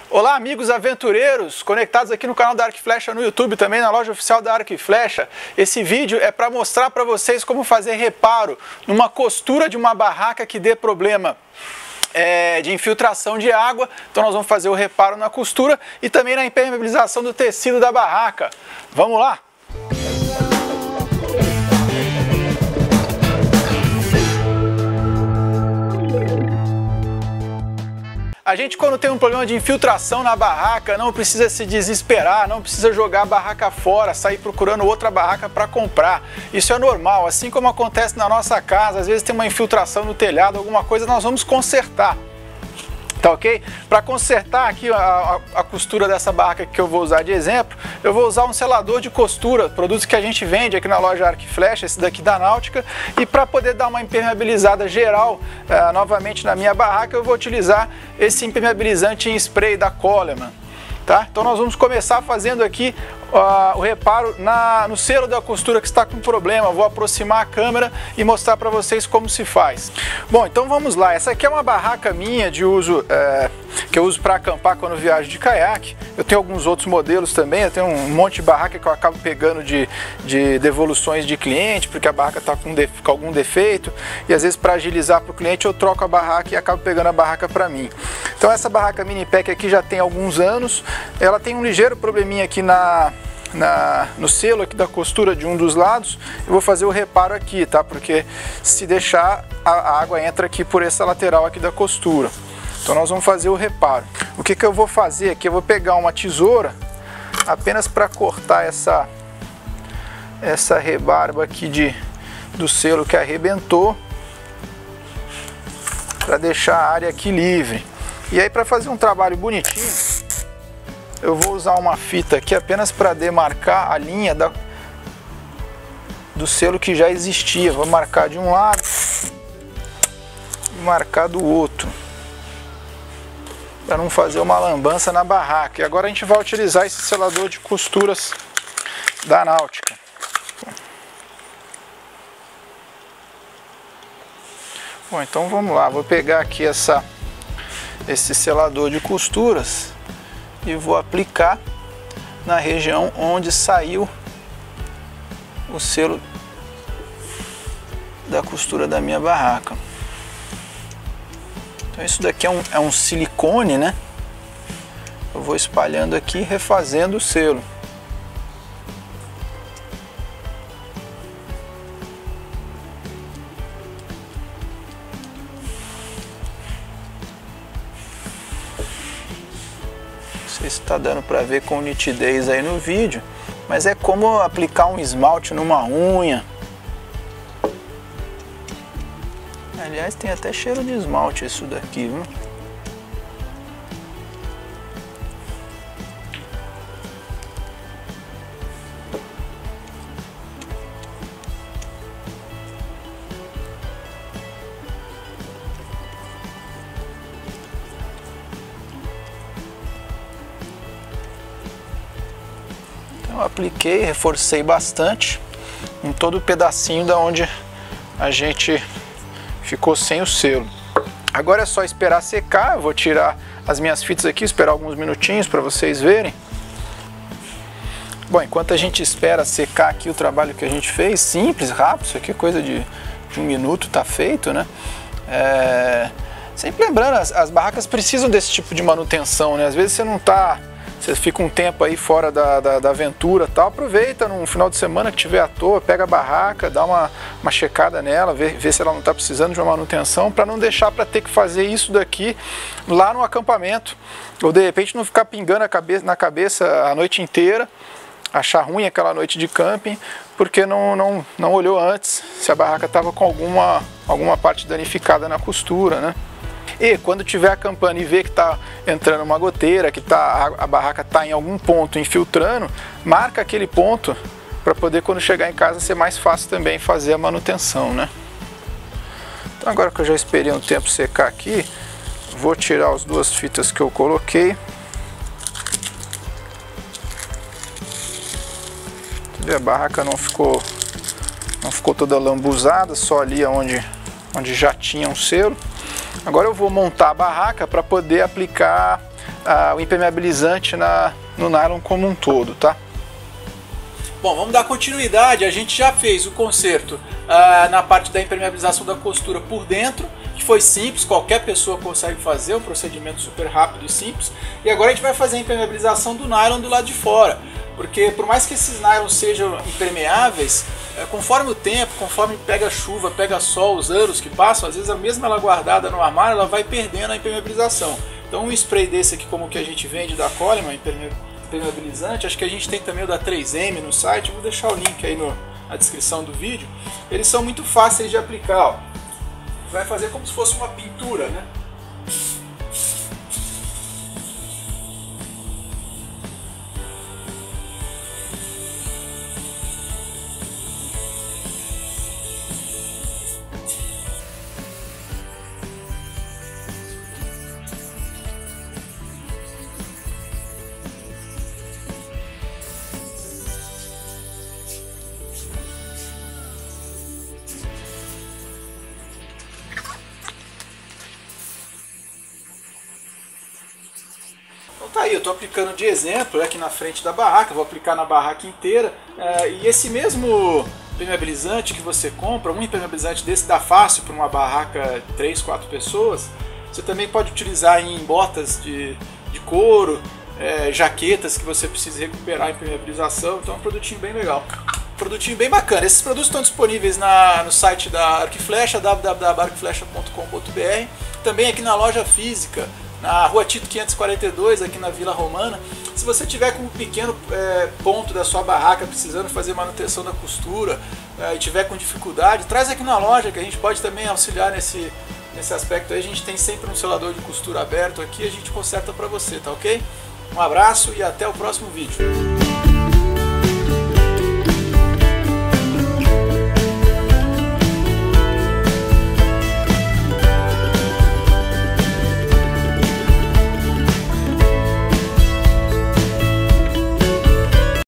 Olá amigos aventureiros, conectados aqui no canal da Arco e Flecha no YouTube, também na loja oficial da Arco e Flecha. Esse vídeo é para mostrar para vocês como fazer reparo numa costura de uma barraca que dê problema de infiltração de água. Então nós vamos fazer o reparo na costura e também na impermeabilização do tecido da barraca. Vamos lá? A gente, quando tem um problema de infiltração na barraca, não precisa se desesperar, não precisa jogar a barraca fora, sair procurando outra barraca para comprar. Isso é normal, assim como acontece na nossa casa, às vezes tem uma infiltração no telhado, alguma coisa, nós vamos consertar. Tá ok? Para consertar aqui a costura dessa barraca que eu vou usar de exemplo, eu vou usar um selador de costura, produtos que a gente vende aqui na loja Arco e Flecha, esse daqui da Náutica, e para poder dar uma impermeabilizada geral novamente na minha barraca, eu vou utilizar esse impermeabilizante em spray da Coleman. Tá? Então nós vamos começar fazendo aqui o reparo no selo da costura que está com problema. Vou aproximar a câmera e mostrar para vocês como se faz. Bom, então vamos lá. Essa aqui é uma barraca minha de uso, que eu uso para acampar quando viajo de caiaque. Eu tenho alguns outros modelos também. Eu tenho um monte de barraca que eu acabo pegando de devoluções de cliente, porque a barraca está com algum defeito. E às vezes, para agilizar para o cliente, eu troco a barraca e acabo pegando a barraca para mim. Então essa barraca mini pack aqui já tem alguns anos. Ela tem um ligeiro probleminha aqui no selo aqui da costura de um dos lados. Eu vou fazer o reparo aqui, tá? Porque se deixar, a água entra aqui por essa lateral aqui da costura. Então nós vamos fazer o reparo. O que eu vou fazer aqui? Eu vou pegar uma tesoura apenas para cortar essa rebarba aqui do selo que arrebentou, para deixar a área aqui livre. E aí, para fazer um trabalho bonitinho, eu vou usar uma fita aqui apenas para demarcar a linha do selo que já existia. Vou marcar de um lado e marcar do outro, para não fazer uma lambança na barraca. E agora a gente vai utilizar esse selador de costuras da Náutica. Bom, então vamos lá. Vou pegar aqui esse selador de costuras e vou aplicar na região onde saiu o selo da costura da minha barraca. Então isso daqui é um silicone, né? Eu vou espalhando aqui, refazendo o selo. Não sei se está dando para ver com nitidez aí no vídeo, mas é como aplicar um esmalte numa unha. Aliás, tem até cheiro de esmalte isso daqui, viu? Eu apliquei, reforcei bastante em todo o pedacinho da onde a gente ficou sem o selo. Agora é só esperar secar. Eu vou tirar as minhas fitas aqui, esperar alguns minutinhos para vocês verem. Bom, enquanto a gente espera secar aqui o trabalho que a gente fez, simples, rápido, isso aqui é coisa de um minuto, tá feito, né? Sempre lembrando, as barracas precisam desse tipo de manutenção, né? Às vezes você fica um tempo aí fora da aventura e tal, aproveita num final de semana que tiver à toa, pega a barraca, dá uma checada nela, vê se ela não está precisando de uma manutenção, para não deixar para ter que fazer isso daqui lá no acampamento, ou de repente não ficar pingando na cabeça a noite inteira, achar ruim aquela noite de camping, porque não olhou antes se a barraca estava com alguma parte danificada na costura, né? E quando estiver acampando e ver que está entrando uma goteira, que a barraca está em algum ponto infiltrando, marca aquele ponto para poder, quando chegar em casa, ser mais fácil também fazer a manutenção, né? Então agora que eu já esperei um tempo secar aqui, vou tirar as duas fitas que eu coloquei. A barraca não ficou toda lambuzada, só ali onde já tinha um selo. Agora eu vou montar a barraca para poder aplicar o impermeabilizante no nylon como um todo, tá? Bom, vamos dar continuidade. A gente já fez o conserto na parte da impermeabilização da costura por dentro, que foi simples, qualquer pessoa consegue fazer, um procedimento super rápido e simples. E agora a gente vai fazer a impermeabilização do nylon do lado de fora, porque por mais que esses nylons sejam impermeáveis, conforme o tempo, conforme pega chuva, pega sol, os anos que passam, às vezes mesmo ela guardada no armário, ela vai perdendo a impermeabilização. Então um spray desse aqui, como o que a gente vende da Coleman, impermeabilizante, acho que a gente tem também o da 3M no site, eu vou deixar o link aí na descrição do vídeo. Eles são muito fáceis de aplicar, ó. Vai fazer como se fosse uma pintura, né? Então tá aí, eu estou aplicando de exemplo aqui na frente da barraca, vou aplicar na barraca inteira. E esse mesmo impermeabilizante que você compra, um impermeabilizante desse dá fácil para uma barraca 3, 4 pessoas. Você também pode utilizar em botas de couro, jaquetas que você precisa recuperar a impermeabilização. Então é um produtinho bem legal. Produtinho bem bacana. Esses produtos estão disponíveis no site da Arco e Flecha, www.arcoeflecha.com.br. Também aqui na loja física, na Rua Tito 542, aqui na Vila Romana. Se você tiver com um pequeno ponto da sua barraca precisando fazer manutenção da costura e tiver com dificuldade, traz aqui na loja que a gente pode também auxiliar nesse aspecto aí. A gente tem sempre um selador de costura aberto aqui, a gente conserta para você, tá ok? Um abraço e até o próximo vídeo.